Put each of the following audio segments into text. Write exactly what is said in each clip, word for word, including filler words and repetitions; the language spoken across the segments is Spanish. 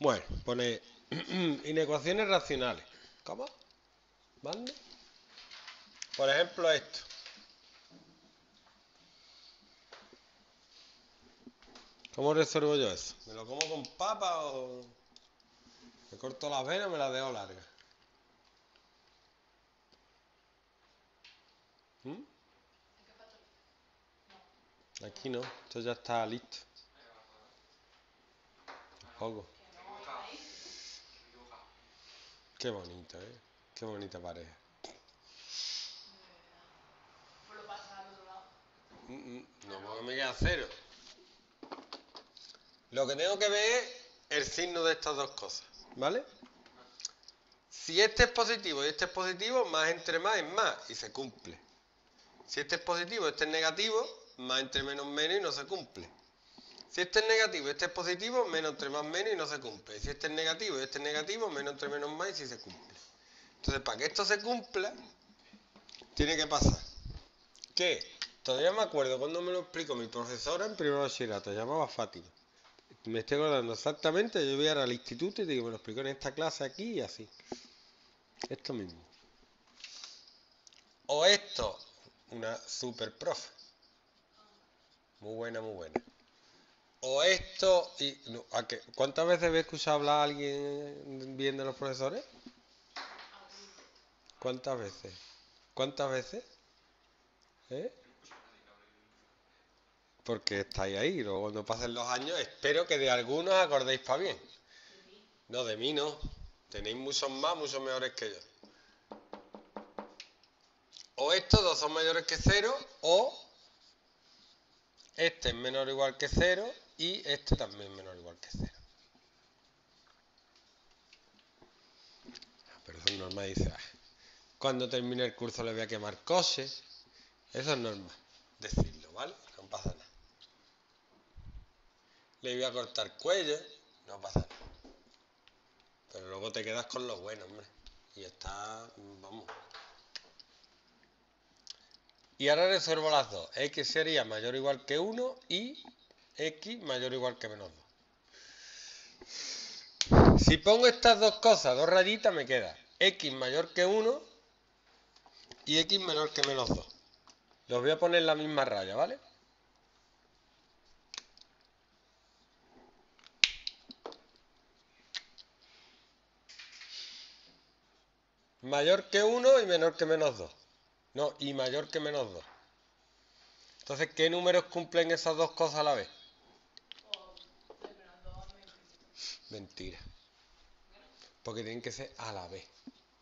Bueno, pone inecuaciones racionales. ¿Cómo? ¿Mande? Por ejemplo, esto. ¿Cómo resuelvo yo eso? ¿Me lo como con papa o me corto las venas o me las dejo largas? ¿Mm? Aquí no, esto ya está listo. Poco. Qué bonito, ¿eh? Qué bonita pareja. Mm, mm, no, porque me queda cero. Lo que tengo que ver es el signo de estas dos cosas, ¿vale? Si este es positivo y este es positivo, más entre más es más y se cumple. Si este es positivo y este es negativo, más entre menos menos y no se cumple. Si este es negativo y este es positivo, menos entre más menos y no se cumple. Si este es negativo y este es negativo, menos entre menos más y sí se cumple. Entonces, para que esto se cumpla, tiene que pasar que, todavía me acuerdo cuando me lo explicó mi profesora en primer bachillerato, se llamaba Fátima. Me estoy acordando exactamente, yo voy ahora al instituto y digo, me lo explicó en esta clase aquí y así. Esto mismo. O esto, una super profe. Muy buena, muy buena. O esto, y no, ¿a qué? ¿Cuántas veces habéis escuchado hablar a alguien bien de los profesores? ¿Cuántas veces? ¿Cuántas veces? ¿Eh? Porque estáis ahí, luego cuando pasen los años, espero que de algunos acordéis para bien. No, de mí no. Tenéis muchos más, muchos mejores que yo. O estos dos son mayores que cero, o este es menor o igual que cero, y este también es menor o igual que cero. Pero eso es normal, dice, ah, cuando termine el curso le voy a quemar coches. Eso es normal, decirlo, ¿vale? No pasa nada. Le voy a cortar cuello, no pasa nada. Pero luego te quedas con lo bueno, hombre. Y está, vamos. Y ahora resuelvo las dos. X sería mayor o igual que uno y X mayor o igual que menos dos. Si pongo estas dos cosas, dos rayitas, me queda X mayor que uno y X menor que menos dos. Los voy a poner en la misma raya, ¿vale? Mayor que uno y menor que menos dos. No, y mayor que menos dos. Entonces, ¿qué números cumplen esas dos cosas a la vez? Mentira. Porque tienen que ser a la vez.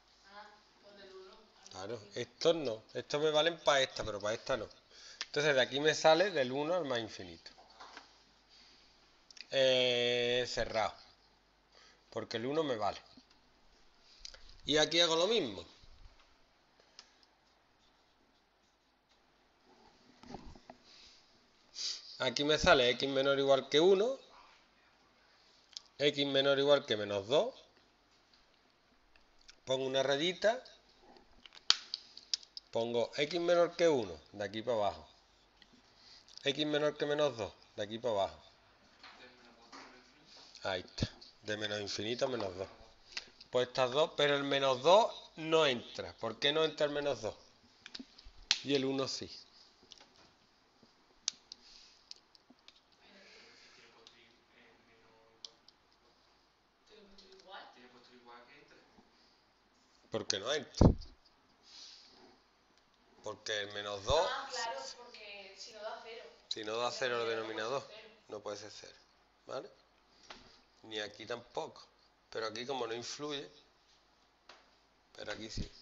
Claro, estos no. Estos me valen para esta, pero para esta no. Entonces, de aquí me sale del uno al más infinito. Eh, cerrado. Porque el uno me vale. Y aquí hago lo mismo. Aquí me sale X menor o igual que uno. X menor o igual que menos dos. Pongo una rayita. Pongo X menor que uno, de aquí para abajo. X menor que menos dos, de aquí para abajo. Ahí está. De menos infinito a menos dos. Pues estas dos, pero el menos dos no entra. ¿Por qué no entra el menos dos? Y el uno sí. ¿Por qué no entra? Porque el menos dos... Ah, claro, porque si no da cero. Si no da cero el denominador, no puede ser cero. ¿Vale? Ni aquí tampoco. Pero aquí como no influye, pero aquí sí.